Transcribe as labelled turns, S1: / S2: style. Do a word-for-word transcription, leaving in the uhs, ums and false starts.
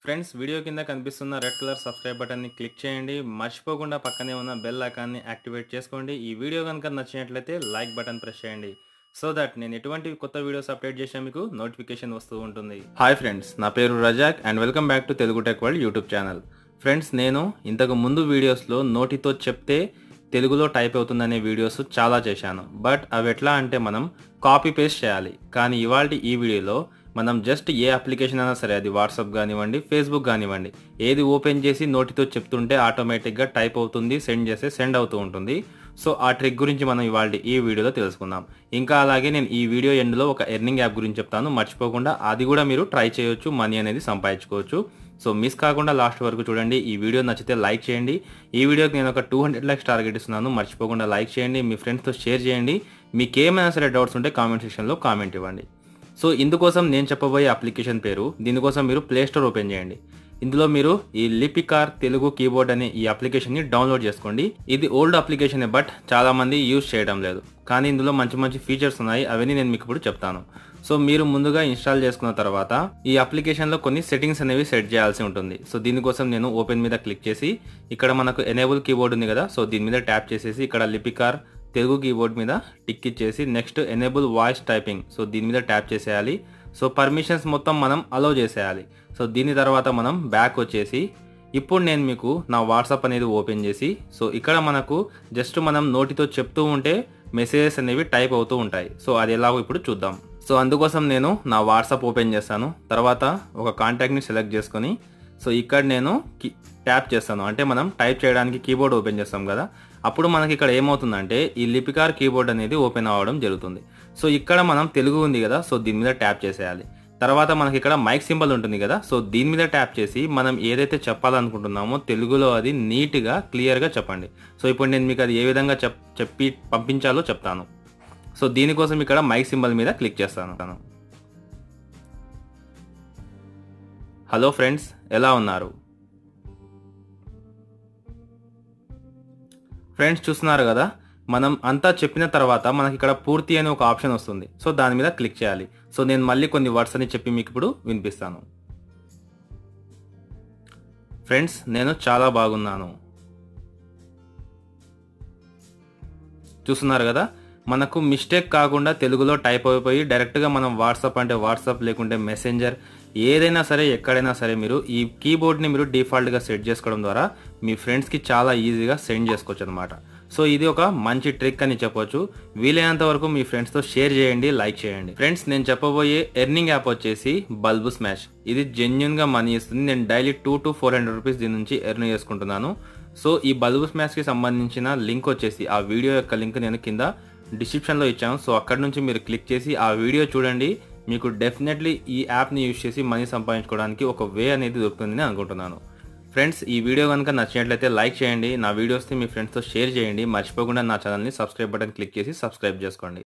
S1: Friends video కింద కనిపిస్తున్న red colour subscribe బటన్ని క్లిక్ చేయండి. మర్చిపోకుండా పక్కనే ఉన్న బెల్ ఐకాన్ని యాక్టివేట్ చేసుకోండి. ఈ వీడియో కనుక నచ్చినట్లయితే లైక్ బటన్ ప్రెస్ చేయండి. సో దట్ నేను ఎటువంటి కొత్త వీడియోస్ అప్డేట్ చేసినా మీకు నోటిఫికేషన్ వస్తూ ఉంటుంది. హాయ్ ఫ్రెండ్స్, నా పేరు Razak and welcome back to Telugu tech world YouTube channel. Friends, నేను ఇంతకు ముందు వీడియోస్లో నోటితో చెప్తే తెలుగులో టైప్ అవుతుందనే వీడియోస్ చాలా చేశాను. బట్ అవి ఎట్లా అంటే మనం కాపీ పేస్ట్ చేయాలి. కానీ ఇవాళ ఈ వీడియోలో మనం జస్ట్ ఏ అప్లికేషన్ అయినా సరే, అది వాట్సాప్ కానివ్వండి, ఫేస్బుక్ కానివ్వండి, ఏది ఓపెన్ చేసి నోటితో చెప్తుంటే ఆటోమేటిక్గా టైప్ అవుతుంది, సెండ్ చేస్తే సెండ్ అవుతూ ఉంటుంది. సో ఆ ట్రిక్ గురించి మనం ఇవాళ ఈ వీడియోలో తెలుసుకుందాం. ఇంకా అలాగే నేను ఈ వీడియో ఎండ్లో ఒక ఎర్నింగ్ యాప్ గురించి చెప్తాను, మర్చిపోకుండా అది కూడా మీరు ట్రై చేయొచ్చు, మనీ అనేది సంపాదించుకోవచ్చు. సో మిస్ కాకుండా లాస్ట్ వరకు చూడండి. ఈ వీడియో నచ్చితే లైక్ చేయండి. ఈ వీడియోకి నేను ఒక టూ హండ్రెడ్ లైక్స్ టార్గెట్ ఇస్తున్నాను, మర్చిపోకుండా లైక్ చేయండి, మీ ఫ్రెండ్స్తో షేర్ చేయండి. మీకు ఏమైనా సరే డౌట్స్ ఉంటే కామెంట్ సెక్షన్లో కామెంట్ ఇవ్వండి. సో ఇందుకోసం నేను చెప్పబోయే అప్లికేషన్ పేరు, దీనికోసం మీరు ప్లే స్టోర్ ఓపెన్ చేయండి. ఇందులో మీరు ఈ లిపికార్ తెలుగు కీబోర్డ్ అనే ఈ అప్లికేషన్ని డౌన్లోడ్ చేసుకోండి. ఇది ఓల్డ్ అప్లికేషన్, బట్ చాలా మంది యూజ్ చేయడం లేదు. కానీ ఇందులో మంచి మంచి ఫీచర్స్ ఉన్నాయి, అవన్నీ నేను మీకు ఇప్పుడు చెప్తాను. సో మీరు ముందుగా ఇన్స్టాల్ చేసుకున్న తర్వాత ఈ అప్లికేషన్లో కొన్ని సెట్టింగ్స్ అనేవి సెట్ చేయాల్సి ఉంటుంది. సో దీనికోసం నేను ఓపెన్ మీద క్లిక్ చేసి ఇక్కడ మనకు ఎనేబుల్ కీబోర్డ్ ఉంది కదా, సో దీని మీద ట్యాప్ చేసేసి ఇక్కడ లిపికార్ తెలుగు కీబోర్డ్ మీద టిక్ ఇచ్చేసి next enable voice typing, so దీని మీద ట్యాప్ చేసేయాలి. సో పర్మిషన్స్ మొత్తం మనం అలౌ చేసేయాలి. సో దీని తర్వాత మనం బ్యాక్ వచ్చేసి ఇప్పుడు నేను మీకు నా వాట్సాప్ అనేది ఓపెన్ చేసి, సో ఇక్కడ మనకు జస్ట్ మనం నోటితో చెప్తూ ఉంటే మెసేజెస్ అనేవి టైప్ అవుతూ ఉంటాయి. సో అది ఎలాగో ఇప్పుడు చూద్దాం. సో అందుకోసం నేను నా వాట్సాప్ ఓపెన్ చేస్తాను. తర్వాత ఒక కాంటాక్ట్ని సెలెక్ట్ చేసుకొని సో ఇక్కడ నేను ట్యాప్ చేస్తాను, అంటే మనం టైప్ చేయడానికి కీబోర్డ్ ఓపెన్ చేస్తాం కదా, అప్పుడు మనకి ఇక్కడ ఏమవుతుందంటే ఈ లిపికార్ కీబోర్డ్ అనేది ఓపెన్ అవ్వడం జరుగుతుంది. సో ఇక్కడ మనం తెలుగు ఉంది కదా, సో దీని మీద ట్యాప్ చేసేయాలి. తర్వాత మనకి ఇక్కడ మైక్ సింబల్ ఉంటుంది కదా, సో దీని మీద ట్యాప్ చేసి మనం ఏదైతే చెప్పాలనుకుంటున్నామో తెలుగులో అది నీట్గా క్లియర్గా చెప్పండి. సో ఇప్పుడు నేను మీకు అది ఏ విధంగా చెప్ చెప్పి పంపించాలో చెప్తాను. సో దీనికోసం ఇక్కడ మైక్ సింబల్ మీద క్లిక్ చేస్తాను. హలో ఫ్రెండ్స్, ఎలా ఉన్నారు? ఫ్రెండ్స్ చూస్తున్నారు కదా, మనం అంతా చెప్పిన తర్వాత మనకి ఇక్కడ పూర్తి అనే ఒక ఆప్షన్ వస్తుంది. సో దాని మీద క్లిక్ చేయాలి. సో నేను మళ్ళీ కొన్ని వర్డ్స్ అని చెప్పి మీకు ఇప్పుడు వినిపిస్తాను. ఫ్రెండ్స్, నేను చాలా బాగున్నాను. చూస్తున్నారు కదా, మనకు మిస్టేక్ కాకుండా తెలుగులో టైప్ అయిపోయి డైరెక్ట్గా మనం వాట్సాప్ అంటే వాట్సాప్, లేకుంటే మెసెంజర్, ఏదైనా సరే ఎక్కడైనా సరే మీరు ఈ కీబోర్డ్ని మీరు డిఫాల్ట్గా సెట్ చేసుకోవడం ద్వారా మీ ఫ్రెండ్స్కి చాలా ఈజీగా సెండ్ చేసుకోవచ్చు అనమాట. సో ఇది ఒక మంచి ట్రిక్ అని చెప్పొచ్చు. వీలైనంత వరకు మీ ఫ్రెండ్స్తో షేర్ చేయండి, లైక్ చేయండి. ఫ్రెండ్స్, నేను చెప్పబోయే ఎర్నింగ్ యాప్ వచ్చేసి బల్బు స్మాష్. ఇది జెన్యున్గా మనీ ఇస్తుంది. నేను daily two to four hundred rupees దీని నుంచి ఎర్న్ చేసుకుంటున్నాను. సో ఈ బల్బు స్మాష్కి సంబంధించిన లింక్ వచ్చేసి ఆ వీడియో యొక్క లింక్ నేను కింద డిస్క్రిప్షన్లో ఇచ్చాను. సో అక్కడ నుంచి మీరు క్లిక్ చేసి ఆ వీడియో చూడండి. మీకు డెఫినెట్లీ ఈ యాప్ని యూజ్ చేసి మనీ సంపాదించుకోవడానికి ఒక వే అనేది దొరుకుతుందని అనుకుంటున్నాను. ఫ్రెండ్స్, ఈ వీడియో కనుక నచ్చినట్లయితే లైక్ చేయండి, నా వీడియోస్ని మీ ఫ్రెండ్స్తో షేర్ చేయండి, మర్చిపోకుండా నా ఛానల్ని సబ్స్క్రైబ్ బటన్ క్లిక్ చేసి సబ్స్క్రైబ్ చేసుకోండి.